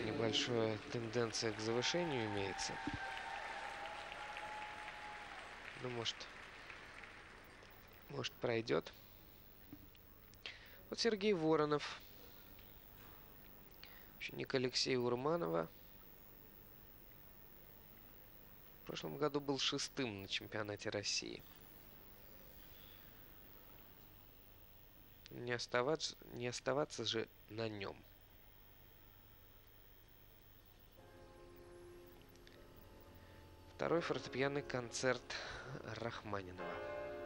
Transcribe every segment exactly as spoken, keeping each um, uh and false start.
небольшая тенденция к завышению имеется. Ну, может, может пройдет. Вот Сергей Воронов. Ученик Алексея Урманова. В прошлом году был шестым на чемпионате России. Не оставаться, не оставаться же на нем. Второй фортепианный концерт Рахманинова.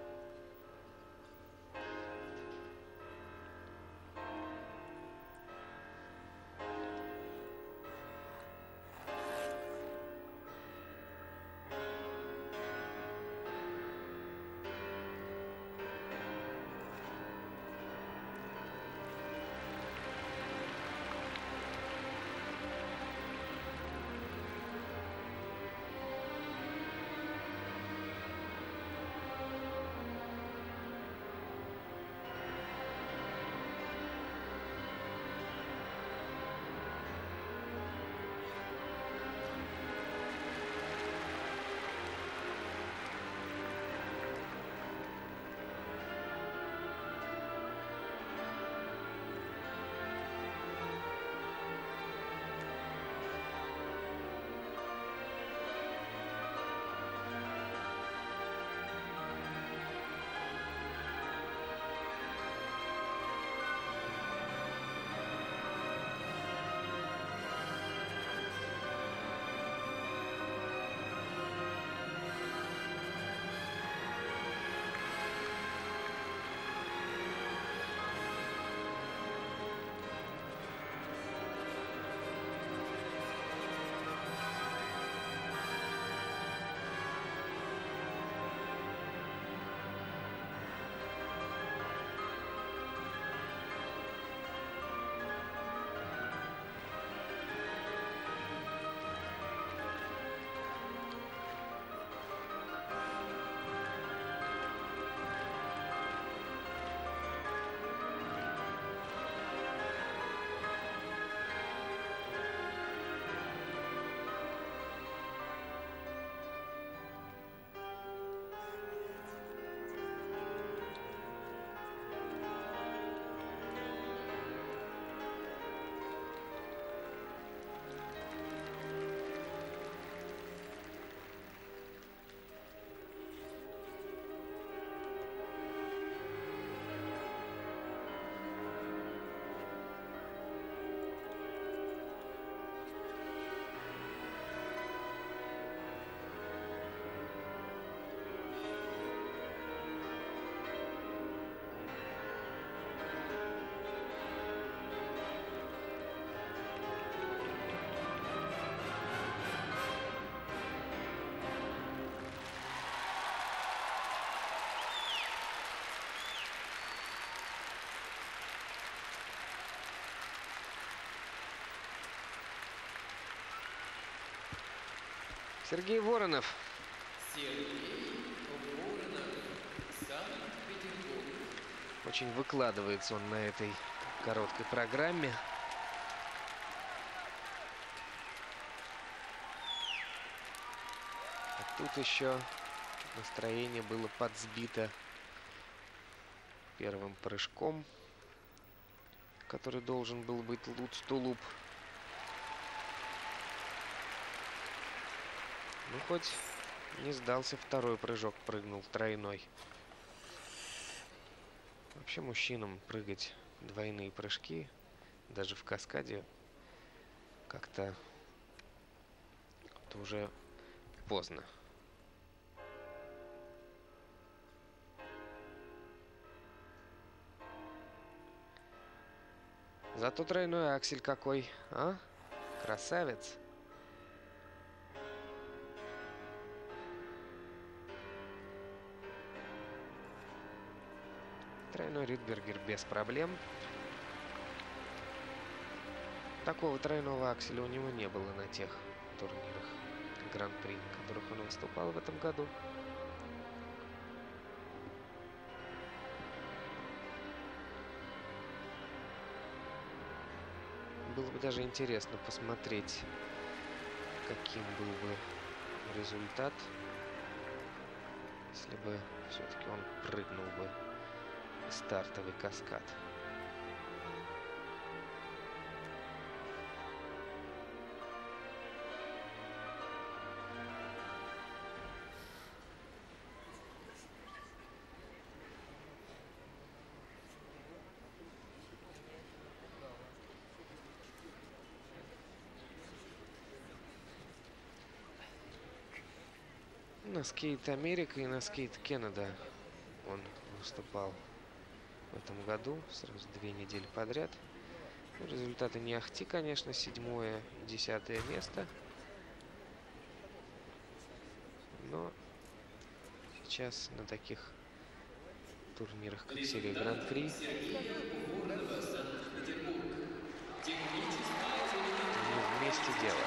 Сергей Воронов. Сергей Воронов, Санкт-Петербург. Очень выкладывается он на этой короткой программе. А тут еще настроение было подсбито первым прыжком, который должен был быть луц-тулуп. Ну, хоть не сдался второй прыжок, прыгнул тройной. Вообще мужчинам прыгать двойные прыжки, даже в каскаде, как-то это уже поздно. Зато тройной аксель какой, а? Красавец. Тройной Ридбергер без проблем. Такого тройного акселя у него не было на тех турнирах Гран-при, на которых он выступал в этом году. было бы даже интересно посмотреть, каким был бы результат, если бы все-таки он прыгнул бы в стартовый каскад. На скейт Америка и на скейт Канада он выступал в этом году, сразу две недели подряд. Ну, результаты не ахти, конечно, седьмое, десятое место. Но сейчас на таких турнирах, как серия Гран-при, не вместе дело.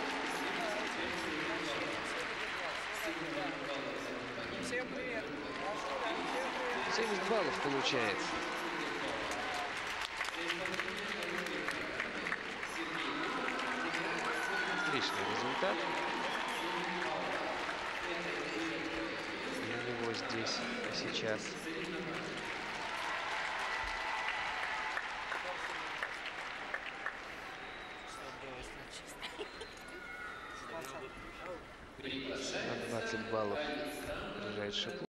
Всем привет! семьдесят баллов получается. Отличный результат для него здесь и сейчас. На двадцать баллов опережает Шиклов.